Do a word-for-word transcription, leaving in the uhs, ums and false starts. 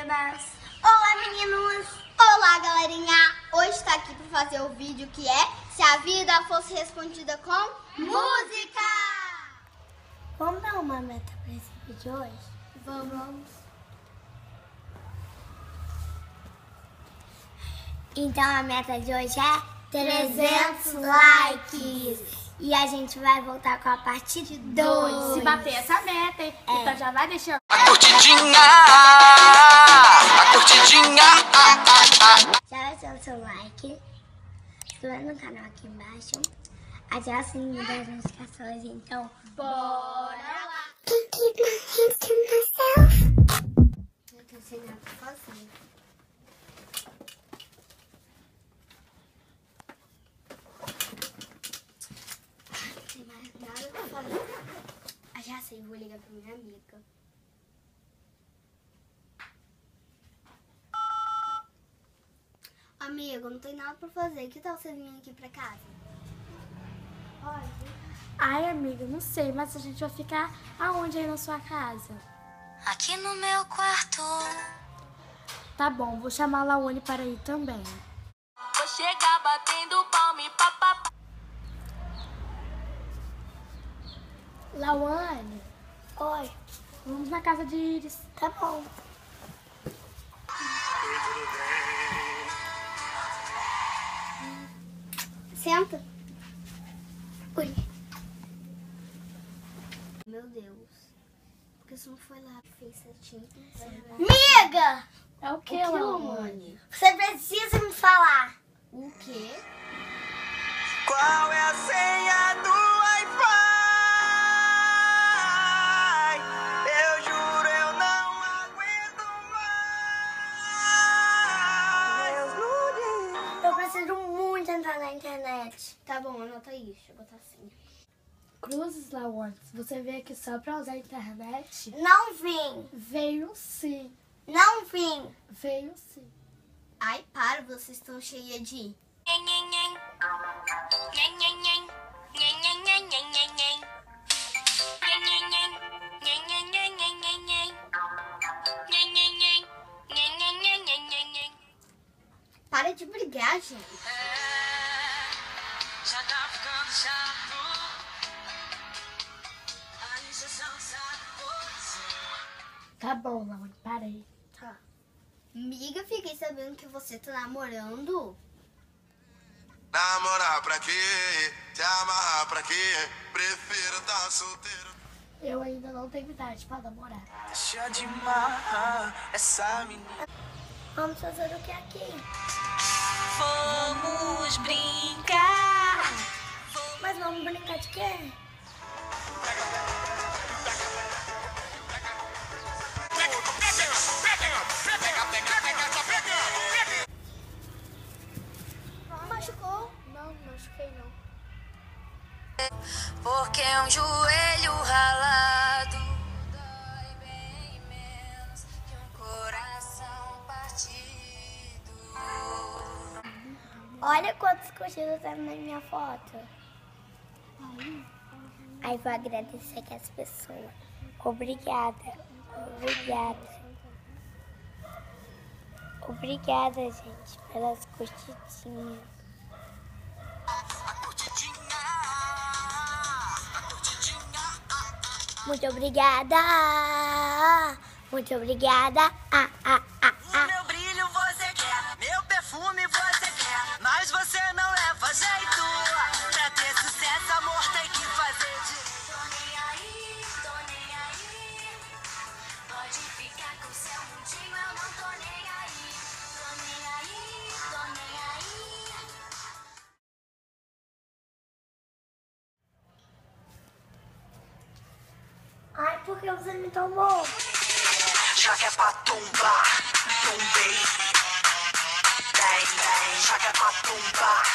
meninas! Olá, meninos! Olá, galerinha! Hoje está aqui para fazer o vídeo que é Se a Vida Fosse Respondida com Música! Vamos dar uma meta para esse vídeo hoje? Vamos! Então a meta de hoje é trezentos likes! E a gente vai voltar com a parte dois. Se bater essa meta, hein? É. Então já vai deixando A curtidinha, a curtidinha. Já vai ser o seu like. Se inscreva no canal aqui embaixo. Ative o sininho das notificações. Então, Bora lá! eu tô ensinando pra fazer. Não tem mais nada pra fazer. Ah, já sei, vou ligar pra minha amiga. Amigo, não tem nada pra fazer. Que tal você vir aqui pra casa? Pode. Ai, amiga, não sei, mas a gente vai ficar aonde aí na sua casa? Aqui no meu quarto. Tá bom, vou chamar a Laone para ir também. Vou chegar batendo palma e papapá. Laone, Oi, vamos na casa de Iris. tá bom. Senta. Oi. Meu Deus. Porque você não foi lá e fez certinho? Miga! É o que, O que, Laone? Laone? Você precisa me falar. O quê? Qual é a senha do Wi-Fi? Eu juro, eu não aguento mais. Eu preciso muito entrar na internet. Tá bom, anota aí. Deixa eu botar assim. Cruzes, Laone, se você veio aqui só pra usar a internet, Não vim. veio sim, Não vim. veio sim. Ai, para, vocês estão cheias de... Para de brigar, gente. Já tá ficando chato. A injeção sabe você. Tá bom, Laone, parei. Tá. Miga, fiquei sabendo que você tá namorando. Namorar pra quê? Se amarrar pra quê? Prefiro tá solteiro. Eu ainda não tenho idade pra namorar. Deixa de marrar essa menina. Vamos fazer o que aqui? Vamos brincar. Mas vamos brincar de quê? Machucou? Não, não machuquei não. Porque um joelho ralado dói bem menos que um coração partido. Olha quantas curtidas tem na minha foto. Aí vou agradecer aqui as pessoas. Obrigada. Obrigada. Obrigada, gente, pelas curtidinhas. Muito obrigada. Muito obrigada. Ah, ah, ah, ah. Meu brilho você quer, meu perfume você quer, mas você não leva jeito. Pra ter sucesso, amor tem que fazer de... Tô nem aí, tô nem aí. Pode ficar com seu mundinho, eu não tô nem aí. Tô nem aí, tô nem aí. Ai, por que você me tomou? Já que é pra tombar, tombei. Bem, bem, já que é pra tombar,